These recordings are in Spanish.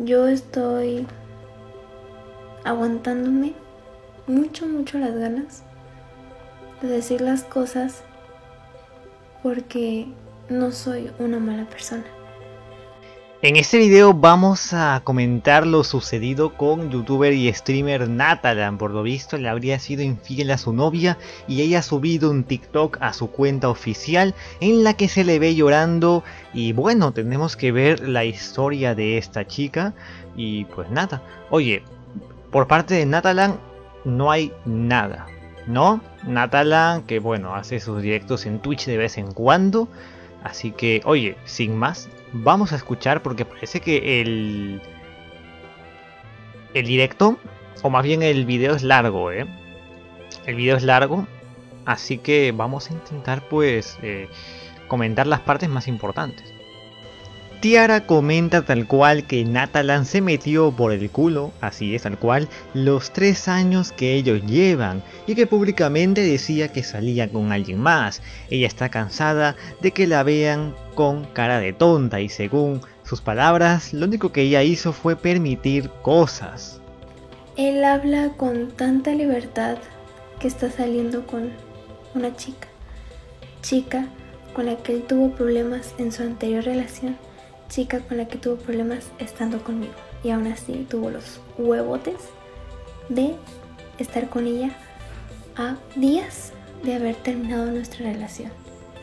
Yo estoy aguantándome mucho las ganas de decir las cosas porque no soy una mala persona. En este video vamos a comentar lo sucedido con youtuber y streamer Natalan. Por lo visto le habría sido infiel a su novia y ella ha subido un TikTok a su cuenta oficial en la que se le ve llorando. Y bueno, tenemos que ver la historia de esta chica. Y pues nada, oye, por parte de Natalan no hay nada, ¿no? Natalan que bueno, hace sus directos en Twitch de vez en cuando. Así que, oye, sin más, vamos a escuchar porque parece que el directo, o más bien el video es largo, ¿eh? El video es largo, así que vamos a intentar pues comentar las partes más importantes. Tiara comenta tal cual que Natalan se metió por el culo, así es tal cual, los 3 años que ellos llevan y que públicamente decía que salía con alguien más. Ella está cansada de que la vean con cara de tonta y según sus palabras, lo único que ella hizo fue permitir cosas. Él habla con tanta libertad que está saliendo con una chica con la que él tuvo problemas en su anterior relación, chica con la que tuvo problemas estando conmigo y aún así tuvo los huevotes de estar con ella a días de haber terminado nuestra relación.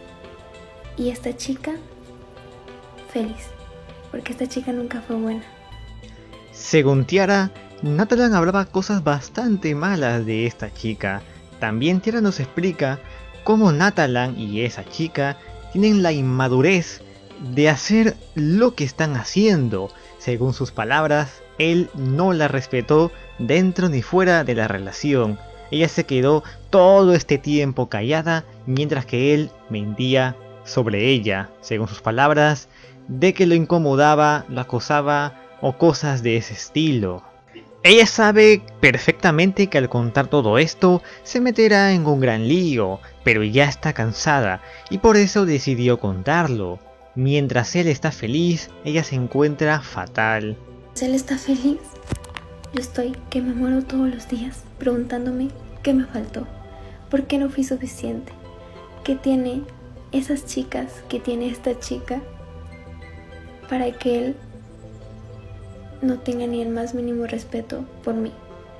Y esta chica feliz, porque esta chica nunca fue buena. Según Tiara, Natalan hablaba cosas bastante malas de esta chica. También Tiara nos explica cómo Natalan y esa chica tienen la inmadurez de hacer lo que están haciendo. Según sus palabras, él no la respetó dentro ni fuera de la relación. Ella se quedó todo este tiempo callada mientras que él mentía sobre ella, según sus palabras, de que lo incomodaba, lo acosaba o cosas de ese estilo. Ella sabe perfectamente que al contar todo esto se meterá en un gran lío, pero ya está cansada y por eso decidió contarlo. Mientras él está feliz, ella se encuentra fatal. Él está feliz, yo estoy que me muero todos los días preguntándome qué me faltó, por qué no fui suficiente, qué tiene esas chicas, qué tiene esta chica para que él no tenga ni el más mínimo respeto por mí.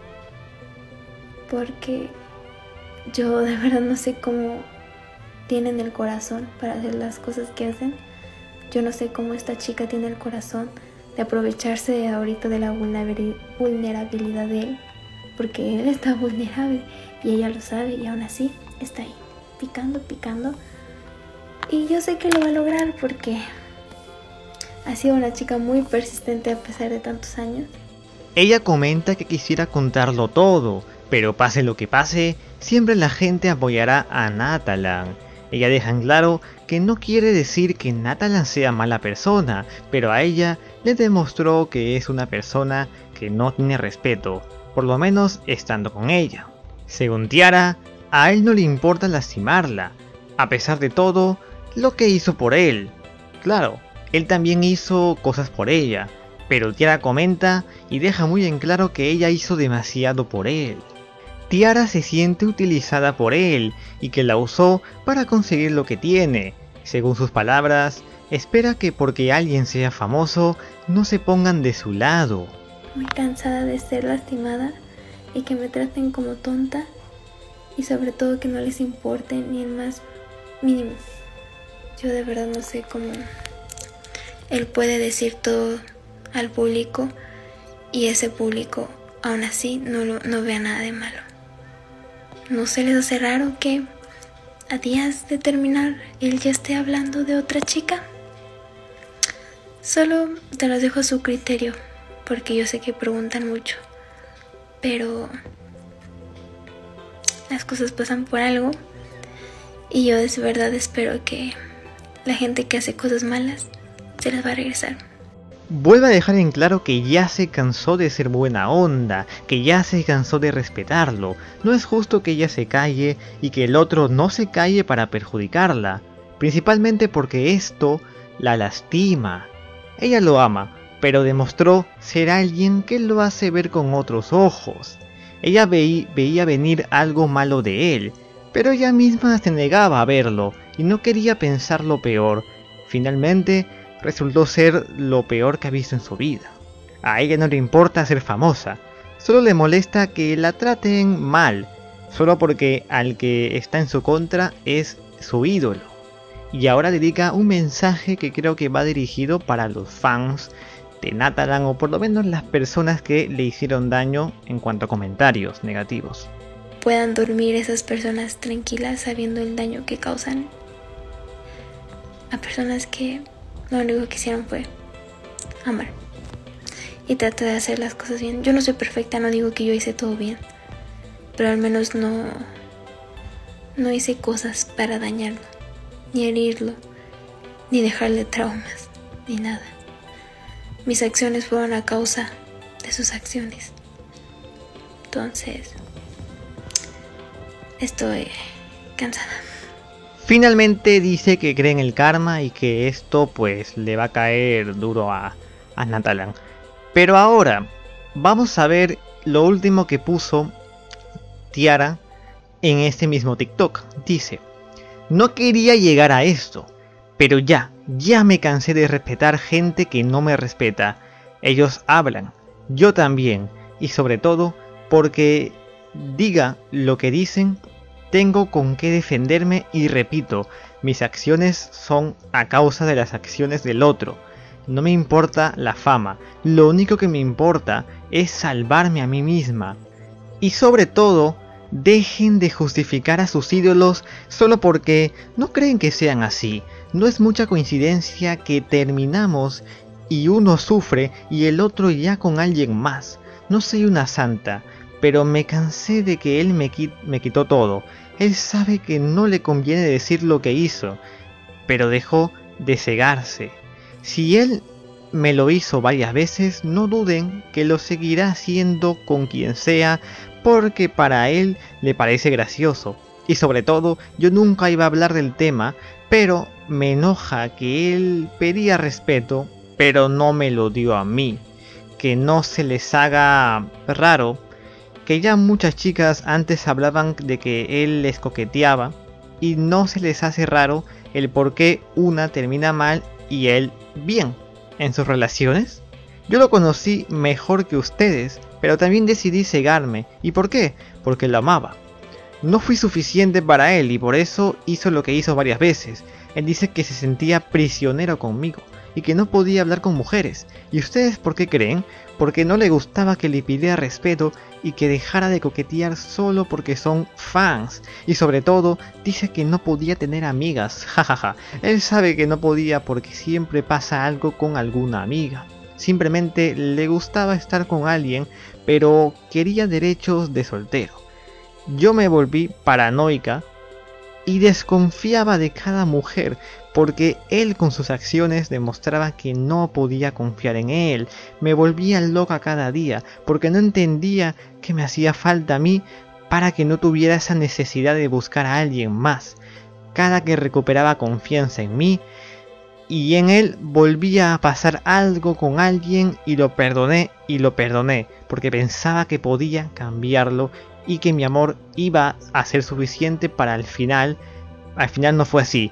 Porque yo de verdad no sé cómo tienen el corazón para hacer las cosas que hacen. Yo no sé cómo esta chica tiene el corazón de aprovecharse de ahorita de la vulnerabilidad de él, porque él está vulnerable y ella lo sabe y aún así está ahí picando y yo sé que lo va a lograr porque ha sido una chica muy persistente a pesar de tantos años. Ella comenta que quisiera contarlo todo, pero pase lo que pase, siempre la gente apoyará a Natalan. Ella deja en claro que no quiere decir que Natalan sea mala persona, pero a ella le demostró que es una persona que no tiene respeto, por lo menos estando con ella. Según Tiara, a él no le importa lastimarla, a pesar de todo lo que hizo por él. Claro, él también hizo cosas por ella, pero Tiara comenta y deja muy en claro que ella hizo demasiado por él. Tiara se siente utilizada por él y que la usó para conseguir lo que tiene. Según sus palabras, espera que porque alguien sea famoso no se pongan de su lado. Muy cansada de ser lastimada y que me traten como tonta y sobre todo que no les importe ni el más mínimo. Yo de verdad no sé cómo él puede decir todo al público y ese público aún así no vea nada de malo. ¿No se les hace raro que a días de terminar él ya esté hablando de otra chica? Solo te los dejo a su criterio, porque yo sé que preguntan mucho, pero las cosas pasan por algo y yo de verdad espero que la gente que hace cosas malas se las va a regresar. Vuelve a dejar en claro que ya se cansó de ser buena onda, que ya se cansó de respetarlo. No es justo que ella se calle y que el otro no se calle para perjudicarla, principalmente porque esto la lastima. Ella lo ama, pero demostró ser alguien que lo hace ver con otros ojos. Ella veía venir algo malo de él, pero ella misma se negaba a verlo y no quería pensar lo peor. Finalmente, resultó ser lo peor que ha visto en su vida. A ella no le importa ser famosa, solo le molesta que la traten mal, solo porque al que está en su contra es su ídolo. Y ahora dedica un mensaje que creo que va dirigido para los fans de Natalan, o por lo menos las personas que le hicieron daño en cuanto a comentarios negativos. Puedan dormir esas personas tranquilas sabiendo el daño que causan a personas que lo único que hicieron fue amar y tratar de hacer las cosas bien. Yo no soy perfecta, no digo que yo hice todo bien, pero al menos no hice cosas para dañarlo, ni herirlo, ni dejarle traumas, ni nada. Mis acciones fueron a causa de sus acciones. Entonces, estoy cansada. Finalmente dice que cree en el karma y que esto pues le va a caer duro a Natalan. Pero ahora vamos a ver lo último que puso Tiara en este mismo TikTok. Dice: no quería llegar a esto, pero ya me cansé de respetar gente que no me respeta. Ellos hablan, yo también, y sobre todo porque diga lo que dicen, tengo con qué defenderme y repito, mis acciones son a causa de las acciones del otro. No me importa la fama, lo único que me importa es salvarme a mí misma. Y sobre todo, dejen de justificar a sus ídolos solo porque no creen que sean así. No es mucha coincidencia que terminamos y uno sufre y el otro ya con alguien más. No soy una santa, pero me cansé de que él me quitó todo. Él sabe que no le conviene decir lo que hizo, pero dejó de cegarse. Si él me lo hizo varias veces, no duden que lo seguirá haciendo con quien sea, porque para él le parece gracioso. Y sobre todo, yo nunca iba a hablar del tema, pero me enoja que él pedía respeto, pero no me lo dio a mí. Que no se les haga raro, que ya muchas chicas antes hablaban de que él les coqueteaba, y no se les hace raro el por qué una termina mal y él bien en sus relaciones. Yo lo conocí mejor que ustedes, pero también decidí cegarme. ¿Y por qué? Porque lo amaba. No fui suficiente para él y por eso hizo lo que hizo varias veces. Él dice que se sentía prisionero conmigo y que no podía hablar con mujeres. ¿Y ustedes por qué creen? Porque no le gustaba que le pidiera respeto y que dejara de coquetear solo porque son fans. Y sobre todo, dice que no podía tener amigas, jajaja. Él sabe que no podía porque siempre pasa algo con alguna amiga. Simplemente le gustaba estar con alguien, pero quería derechos de soltero. Yo me volví paranoica y desconfiaba de cada mujer, porque él con sus acciones demostraba que no podía confiar en él. Me volvía loca cada día, porque no entendía que me hacía falta a mí para que no tuviera esa necesidad de buscar a alguien más. Cada que recuperaba confianza en mí y en él, volvía a pasar algo con alguien y lo perdoné, porque pensaba que podía cambiarlo y que mi amor iba a ser suficiente para el final. Al final no fue así.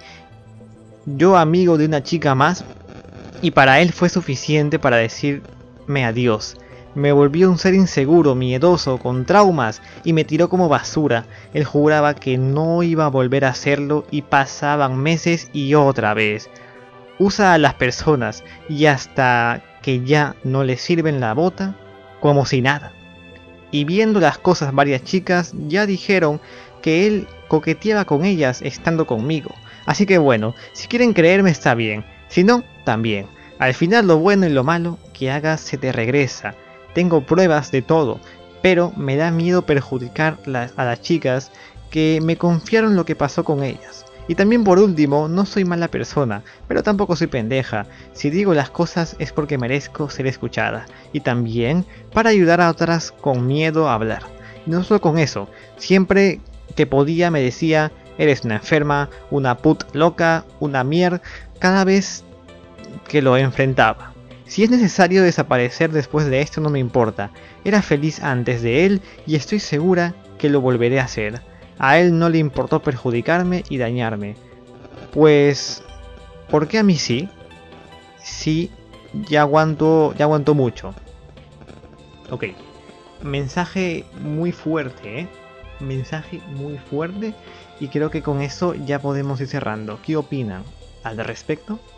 Yo amigo de una chica más y para él fue suficiente para decirme adiós. Me volvió un ser inseguro, miedoso, con traumas y me tiró como basura. Él juraba que no iba a volver a hacerlo y pasaban meses y otra vez. Usa a las personas y hasta que ya no le sirven la bota, como si nada. Y viendo las cosas, varias chicas ya dijeron que él coqueteaba con ellas estando conmigo. Así que bueno, si quieren creerme está bien, si no, también. Al final lo bueno y lo malo que hagas se te regresa. Tengo pruebas de todo, pero me da miedo perjudicar a las chicas que me confiaron lo que pasó con ellas. Y también por último, no soy mala persona, pero tampoco soy pendeja. Si digo las cosas es porque merezco ser escuchada. Y también para ayudar a otras con miedo a hablar. Y no solo con eso, siempre que podía me decía: eres una enferma, una put loca, una mierda, cada vez que lo enfrentaba. Si es necesario desaparecer después de esto no me importa. Era feliz antes de él y estoy segura que lo volveré a hacer. A él no le importó perjudicarme y dañarme. Pues... ¿por qué a mí sí? Sí, ya aguanto mucho. Ok. Mensaje muy fuerte, ¿eh? Mensaje muy fuerte. Y creo que con eso ya podemos ir cerrando. ¿Qué opinan al respecto?